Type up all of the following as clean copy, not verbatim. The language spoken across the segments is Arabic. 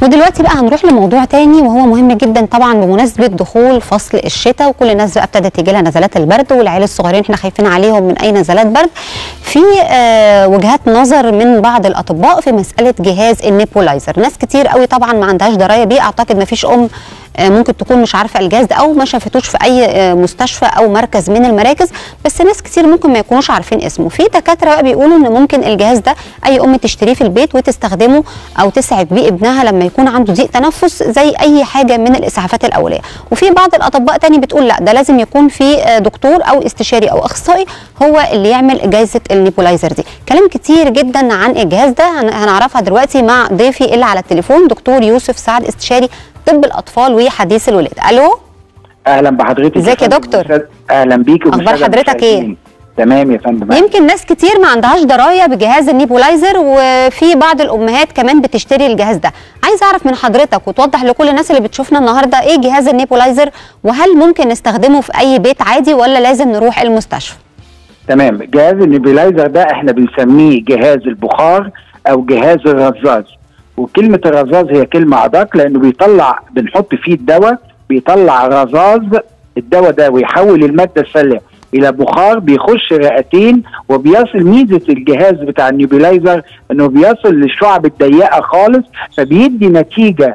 ودلوقتي بقى هنروح لموضوع تاني وهو مهم جدا طبعا بمناسبه دخول فصل الشتاء، وكل الناس بقى ابتدت تيجي لها نزلات البرد، والعيال الصغيرين احنا خايفين عليهم من اي نزلات برد. في وجهات نظر من بعض الاطباء في مساله جهاز النيبولايزر. ناس كتير قوي طبعا ما عندهاش درايه بيه، اعتقد ما فيش ممكن تكون مش عارفه الجهاز ده او ما شافتوش في اي مستشفى او مركز من المراكز، بس ناس كتير ممكن ما يكونوش عارفين اسمه. في دكاتره بقى بيقولوا ان ممكن الجهاز ده اي ام تشتريه في البيت وتستخدمه او تسعف بيه ابنها لما يكون عنده ضيق تنفس زي اي حاجه من الاسعافات الاوليه. وفي بعض الاطباء تاني بتقول لا، ده لازم يكون في دكتور او استشاري او اخصائي هو اللي يعمل جائزه النيبولايزر دي. كلام كتير جدا عن الجهاز ده هنعرفها دلوقتي مع ضيفي اللي على التليفون دكتور يوسف سعد، استشاري طب الاطفال وحديث الولاده. الو، اهلا بحضرتك. ازيك يا دكتور؟ اهلا بيكي. اخبار حضرتك ايه؟ تمام يا فندم. يمكن ناس كتير ما عندهاش درايه بجهاز النيبولايزر، وفي بعض الامهات كمان بتشتري الجهاز ده. عايز اعرف من حضرتك وتوضح لكل الناس اللي بتشوفنا النهارده ايه جهاز النيبولايزر، وهل ممكن نستخدمه في اي بيت عادي ولا لازم نروح المستشفى؟ تمام. جهاز النيبولايزر ده احنا بنسميه جهاز البخار او جهاز الرذاذ، وكلمه الرذاذ هي كلمه ادق لانه بنحط فيه الدواء، بيطلع رذاذ الدواء ده ويحول الماده السائله الى بخار بيخش رئتين، وبيصل ميزه الجهاز بتاع النيبولايزر انه بيصل للشعب الضيقه خالص، فبيدي نتيجه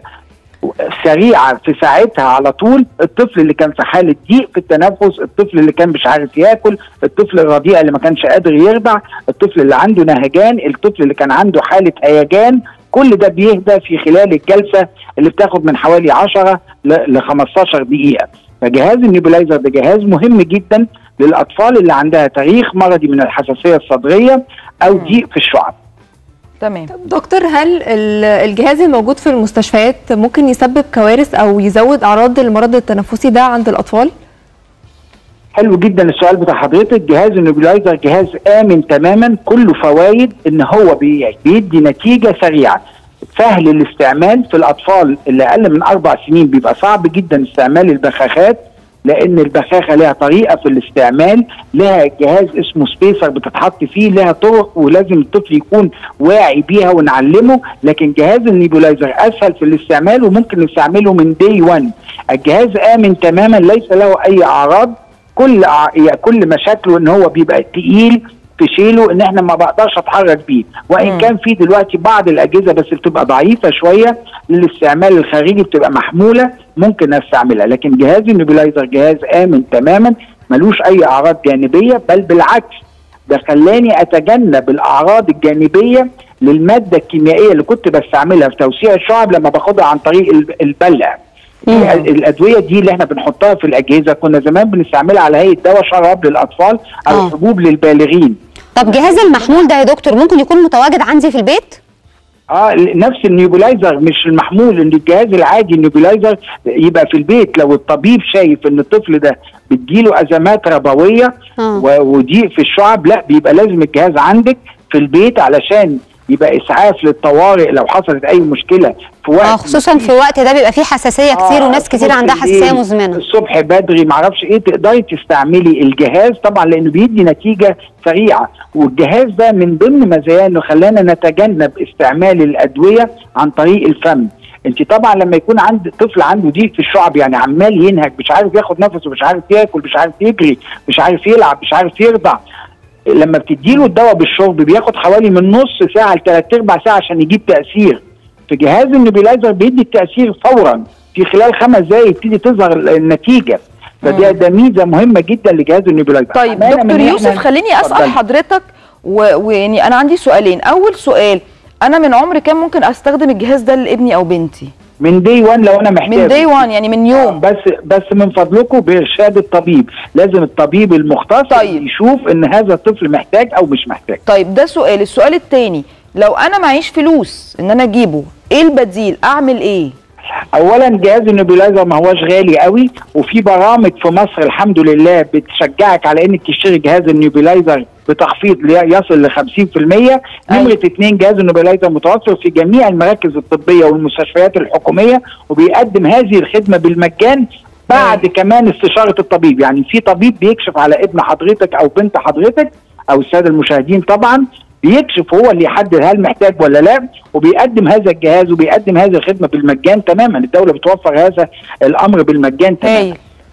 سريعه في ساعتها على طول. الطفل اللي كان في حاله ضيق في التنفس، الطفل اللي كان مش عارف ياكل، الطفل الرضيع اللي ما كانش قادر يرضع، الطفل اللي عنده نهجان، الطفل اللي كان عنده حاله هيجان، كل ده بيهدى في خلال الجلسه اللي بتاخد من حوالي 10 ل 15 دقيقه. فجهاز النيبولايزر ده جهاز مهم جدا للاطفال اللي عندها تاريخ مرضي من الحساسيه الصدريه او ضيق في الشعب. تمام. دكتور، هل الجهاز الموجود في المستشفيات ممكن يسبب كوارث او يزود اعراض المرض التنفسي ده عند الاطفال؟ حلو جدا السؤال بتاع حضرتك. جهاز النيبولايزر جهاز امن تماما، كله فوائد ان هو بيدي نتيجه سريعه، سهل الاستعمال. في الاطفال اللي اقل من 4 سنين بيبقى صعب جدا استعمال البخاخات، لان البخاخه لها طريقه في الاستعمال، لها جهاز اسمه سبيسر بتتحط فيه، لها طرق ولازم الطفل يكون واعي بيها ونعلمه. لكن جهاز النيبولايزر اسهل في الاستعمال وممكن نستعمله من دي 1. الجهاز امن تماما، ليس له اي اعراض. كل مشاكله ان هو بيبقى تقيل في شيله، ان احنا ما بقدرش اتحرك بيه، وان كان في دلوقتي بعض الاجهزه بس بتبقى ضعيفه شويه للاستعمال الخارجي، بتبقى محموله ممكن استعملها. لكن جهاز النيبولايزر جهاز امن تماما، ملوش اي اعراض جانبيه، بل بالعكس ده خلاني اتجنب الاعراض الجانبيه للماده الكيميائيه اللي كنت بستعملها في توسيع الشعب لما باخدها عن طريق البلع. الادويه دي اللي احنا بنحطها في الاجهزه كنا زمان بنستعملها على هيئه دواء شراب للاطفال او حبوب للبالغين. طب جهاز المحمول ده يا دكتور ممكن يكون متواجد عندي في البيت؟ نفس النيبولايزر، مش المحمول. ان الجهاز العادي النيبولايزر يبقى في البيت لو الطبيب شايف ان الطفل ده بتجيله ازمات ربويه وضيق في الشعب، لا بيبقى لازم الجهاز عندك في البيت علشان يبقى اسعاف للطوارئ لو حصلت اي مشكله في وقت خصوصا في الوقت ده بيبقى فيه حساسيه كتير وناس كتير عندها حساسيه مزمنه. الصبح بدري معرفش ايه تقدري تستعملي الجهاز طبعا لانه بيدي نتيجه سريعه. والجهاز ده من ضمن مزاياه انه خلانا نتجنب استعمال الادويه عن طريق الفم. انت طبعا لما يكون عند طفل عنده ضيق في الشعب، يعني عمال ينهج، مش عارف ياخد نفسه، مش عارف ياكل، مش عارف يجري، مش عارف يلعب، مش عارف يرضع، لما بتديله الدواء بالشرب بياخد حوالي من نص ساعه ل3/4 ساعه عشان يجيب تاثير. في جهاز النيبولايزر بيدي التاثير فورا، في خلال 5 دقائق يبتدي تظهر النتيجه. فده ميزه مهمه جدا لجهاز النيبولايزر. طيب دكتور يوسف، خليني اسال حضرتك ويعني انا عندي سؤالين. اول سؤال، انا من عمر كام ممكن استخدم الجهاز ده لابني او بنتي؟ من دي 1 لو انا محتاج. من دي 1 يعني من يوم. بس من فضلكم بارشاد الطبيب، لازم الطبيب المختص يشوف ان هذا الطفل محتاج او مش محتاج. طيب ده سؤال. السؤال الثاني، لو انا معيش فلوس ان انا اجيبه، ايه البديل؟ اعمل ايه؟ اولا جهاز النيبولايزر ما هوش غالي قوي، وفي برامج في مصر الحمد لله بتشجعك على انك تشتري جهاز النيبولايزر بتخفيض يصل ل 50%. نمرة 2 جهاز النيبولايزر متوفر في جميع المراكز الطبية والمستشفيات الحكومية، وبيقدم هذه الخدمة بالمجان بعد كمان استشارة الطبيب. يعني في طبيب بيكشف على ابن حضرتك او بنت حضرتك او السادة المشاهدين طبعا، بيكشف هو اللي يحدد هل محتاج ولا لا، وبيقدم هذا الجهاز وبيقدم هذه الخدمه بالمجان تماما. الدوله بتوفر هذا الامر بالمجان تماما.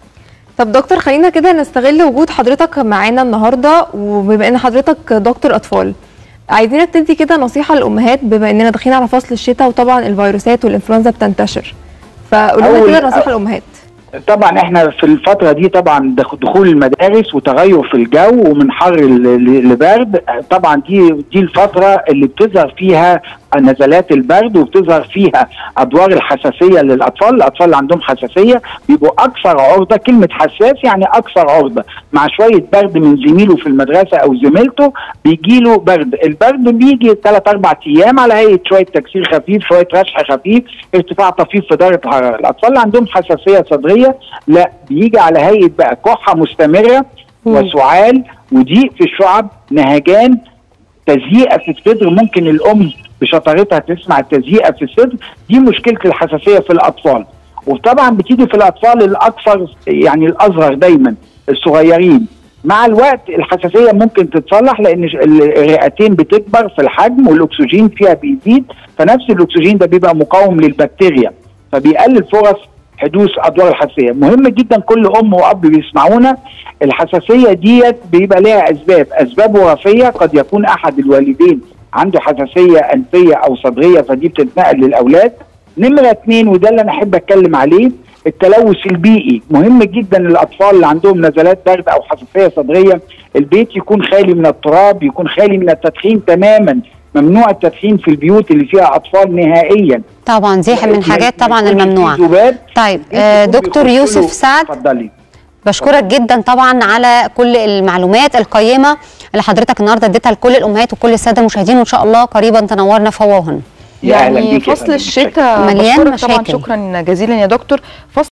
طب دكتور، خلينا كده نستغل وجود حضرتك معانا النهارده، وبما ان حضرتك دكتور اطفال عايزينك تدي كده نصيحه للامهات بما اننا داخلين على فصل الشتاء وطبعا الفيروسات والانفلونزا بتنتشر، فقولوا لنا كده نصيحه للامهات. طبعا احنا في الفترة دي طبعا دخول المدارس وتغير في الجو ومن حر لبرد، طبعا دي الفترة اللي بتظهر فيها نزلات البرد وبتظهر فيها ادوار الحساسية للاطفال. الاطفال اللي عندهم حساسية بيبقوا اكثر عرضة، كلمة حساس يعني اكثر عرضة، مع شوية برد من زميله في المدرسة او زميلته بيجيله برد. البرد بيجي 3-4 ايام على هيئة شوية تكسير خفيف، شوية رشح خفيف، ارتفاع طفيف في درجة الحرارة. الاطفال اللي عندهم حساسية صدرية لا، بيجي على هيئة بقى كحة مستمرة وسعال وضيق في الشعب، نهجان، تزييقة في الصدر. ممكن الام بشطارتها تسمع التزييقة في الصدر. دي مشكلة الحساسية في الأطفال، وطبعا بتيجي في الأطفال الأكثر يعني الأصغر دايما الصغيرين. مع الوقت الحساسية ممكن تتصلح لأن الرئتين بتكبر في الحجم والأكسجين فيها بيزيد، فنفس الأكسجين ده بيبقى مقاوم للبكتيريا فبيقلل فرص حدوث أدوار الحساسية. مهم جدا كل أم وأب بيسمعونا، الحساسية ديت بيبقى لها أسباب وراثية، قد يكون أحد الوالدين عنده حساسية أنفية أو صدرية فدي بتتنقل للأولاد. نمرة 2 وده اللي أنا أحب أتكلم عليه، التلوث البيئي. مهم جدا للأطفال اللي عندهم نزلات برد أو حساسية صدرية البيت يكون خالي من التراب، يكون خالي من التدخين تماما. ممنوع التدخين في البيوت اللي فيها أطفال نهائيا. طبعا دي من الحاجات طبعا الممنوعة. طيب دكتور يوسف سعد، اتفضلي. بشكرك جدا طبعا على كل المعلومات القيمة اللي حضرتك النهارده اديتها لكل الامهات وكل الساده المشاهدين، وان شاء الله قريبا تنورنا في وهن. يعني فصل الشتاء مليان مشاكل. طبعا شكرا جزيلا يا دكتور.